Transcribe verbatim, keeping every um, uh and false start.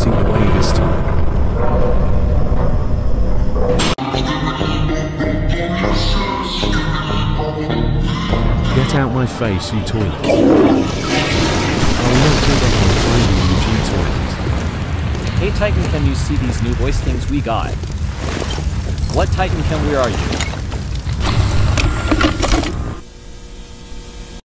getting away this time. Get out my face, you toilet. I will not give up on finding you, G-toilet. Hey Titan, can you see these new voice things we got? What Titan can we are you?